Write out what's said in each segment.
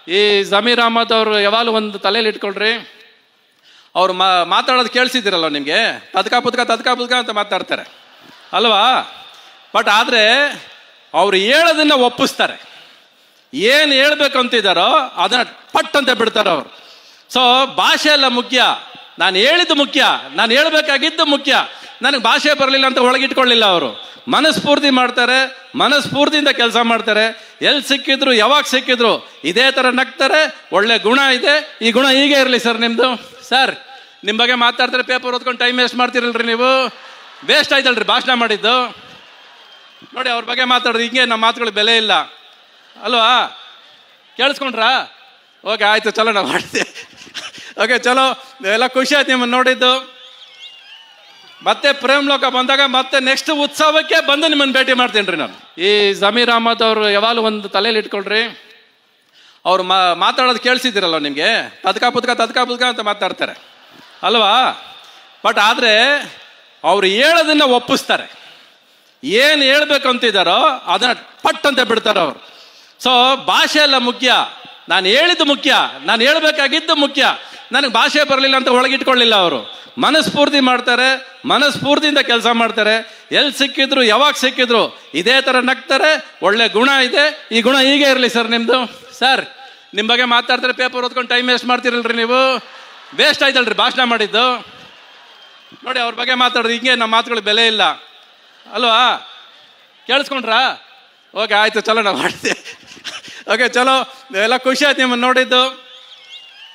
ಈ ಜಮೀರ್ ಅಹಮದ್ ಅವರು ಯಾವಾಗಲೂ ಒಂದು ತಲೆಯಲ್ಲಿ ಇಟ್ಕೊಳ್ರಿ, ಅವ್ರು ಮಾತಾಡೋದು ಕೇಳಿಸಿದ್ದೀರಲ್ವ ನಿಮಗೆ, ತದ್ಕ ಪುದ್ಕ ಅಂತ ಮಾತಾಡ್ತಾರೆ ಅಲ್ವಾ. ಬಟ್ ಆದರೆ ಅವ್ರು ಹೇಳೋದನ್ನ ಒಪ್ಪಿಸ್ತಾರೆ, ಏನು ಹೇಳ್ಬೇಕು ಅಂತಿದ್ದಾರೋ ಅದನ್ನ ಪಟ್ ಅಂತ ಬಿಡ್ತಾರೆ ಅವರು. ಸೊ ಭಾಷೆ ಎಲ್ಲ ಮುಖ್ಯ, ನಾನು ಹೇಳಿದ್ದು ಮುಖ್ಯ, ನಾನು ಹೇಳ್ಬೇಕಾಗಿದ್ದು ಮುಖ್ಯ. ನನಗೆ ಭಾಷೆ ಬರಲಿಲ್ಲ ಅಂತ ಒಳಗಿಟ್ಕೊಳ್ಳಿಲ್ಲ ಅವರು. ಮನಸ್ಫೂರ್ತಿ ಮಾಡ್ತಾರೆ, ಮನಸ್ಫೂರ್ತಿಯಿಂದ ಕೆಲಸ ಮಾಡ್ತಾರೆ. ಎಲ್ಲಿ ಸಿಕ್ಕಿದ್ರು ಯಾವಾಗ ಸಿಕ್ಕಿದ್ರು ಇದೇ ಥರ ನಗ್ತಾರೆ. ಒಳ್ಳೆ ಗುಣ ಇದೆ, ಈ ಗುಣ ಹೀಗೆ ಇರಲಿ ಸರ್ ನಿಮ್ಮದು. ಸರ್ ನಿಮ್ಮ ಬಗ್ಗೆ ಮಾತಾಡ್ತಾರೆ, ಪೇಪರ್ ಓದ್ಕೊಂಡು ಟೈಮ್ ವೇಸ್ಟ್ ಮಾಡ್ತಿರಲ್ರಿ ನೀವು. ವೇಸ್ಟ್ ಆಯ್ತಲ್ರಿ ಭಾಷಣ ಮಾಡಿದ್ದು. ನೋಡಿ ಅವ್ರ ಬಗ್ಗೆ ಮಾತಾಡ್ರಿ, ಹಿಂಗೆ ನಮ್ಮ ಮಾತುಗಳಿಗೆ ಬೆಲೆ ಇಲ್ಲ ಅಲ್ವಾ. ಕೇಳಿಸ್ಕೊಂಡ್ರಾ? ಓಕೆ ಆಯಿತು, ಚಲೋ ನಾವು ಮಾಡಿದ್ದೆ. ಓಕೆ ಚಲೋ, ಎಲ್ಲ ಖುಷಿ ಆಯ್ತು ನಿಮ್ಮನ್ನು ನೋಡಿದ್ದು. ಮತ್ತೆ ಪ್ರೇಮ್ ಲೋಕ ಬಂದಾಗ ಮತ್ತೆ ನೆಕ್ಸ್ಟ್ ಉತ್ಸವಕ್ಕೆ ಬಂದು ನಿಮ್ಮನ್ನು ಭೇಟಿ ಮಾಡ್ತೀನಿ ರೀ ನಾನು. ಈ ಜಮೀರ್ ಅಹಮದ್ ಅವರು ಯಾವಾಗಲೂ ಒಂದು ತಲೆಯಲ್ಲಿ ಇಟ್ಕೊಳ್ರಿ, ಅವ್ರು ಮಾತಾಡೋದು ಕೇಳಿಸಿದ್ದೀರಲ್ವ ನಿಮಗೆ, ತದ್ಕ ಪುದ್ಕ ಅಂತ ಮಾತಾಡ್ತಾರೆ ಅಲ್ವಾ. ಬಟ್ ಆದರೆ ಅವ್ರು ಹೇಳೋದನ್ನ ಒಪ್ಪಿಸ್ತಾರೆ, ಏನು ಹೇಳ್ಬೇಕು ಅಂತಿದ್ದಾರೋ ಅದನ್ನ ಪಟ್ ಅಂತ ಬಿಡ್ತಾರೆ ಅವರು. ಸೊ ಭಾಷೆ ಎಲ್ಲ ಮುಖ್ಯ, ನಾನು ಹೇಳಿದ್ದು ಮುಖ್ಯ, ನಾನು ಹೇಳ್ಬೇಕಾಗಿದ್ದು ಮುಖ್ಯ. ನನಗೆ ಭಾಷೆ ಬರಲಿಲ್ಲ ಅಂತ ಒಳಗಿಟ್ಕೊಳ್ಳಿಲ್ಲ ಅವರು. ಮನಸ್ಫೂರ್ತಿ ಮಾಡ್ತಾರೆ, ಮನಸ್ಫೂರ್ತಿಯಿಂದ ಕೆಲಸ ಮಾಡ್ತಾರೆ. ಎಲ್ಲಿ ಸಿಕ್ಕಿದ್ರು ಯಾವಾಗ ಸಿಕ್ಕಿದ್ರು ಇದೇ ಥರ ನಗ್ತಾರೆ. ಒಳ್ಳೆ ಗುಣ ಇದೆ, ಈ ಗುಣ ಹೀಗೆ ಇರಲಿ ಸರ್ ನಿಮ್ಮದು. ಸರ್ ನಿಮ್ಮ ಬಗ್ಗೆ ಮಾತಾಡ್ತಾರೆ, ಪೇಪರ್ ಓದ್ಕೊಂಡು ಟೈಮ್ ವೇಸ್ಟ್ ಮಾಡ್ತಿರಲ್ರಿ ನೀವು. ವೇಸ್ಟ್ ಆಯ್ತಲ್ರಿ ಭಾಷಣ ಮಾಡಿದ್ದು. ನೋಡಿ ಅವ್ರ ಬಗ್ಗೆ ಮಾತಾಡ್ರಿ, ಹಿಂಗೆ ನಮ್ಮ ಮಾತುಗಳಿಗೆ ಬೆಲೆ ಇಲ್ಲ ಅಲ್ವಾ. ಕೇಳಿಸ್ಕೊಂಡ್ರಾ? ಓಕೆ ಆಯಿತು, ಚಲೋ ನಾವು ಮಾಡಿದ್ದೆ. ಓಕೆ ಚಲೋ, ಎಲ್ಲ ಖುಷಿ ಆಯ್ತು ನಿಮ್ಮನ್ನು ನೋಡಿದ್ದು.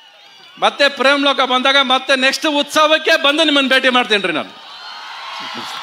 ಮತ್ತೆ ಪ್ರೇಮ್ ಲೋಕ ಬಂದಾಗ ಮತ್ತೆ ನೆಕ್ಸ್ಟ್ ಉತ್ಸವಕ್ಕೆ ಬಂದು ನಿಮ್ಮನ್ನು ಭೇಟಿ ಮಾಡ್ತೀನಿ ರೀ ನಾನು.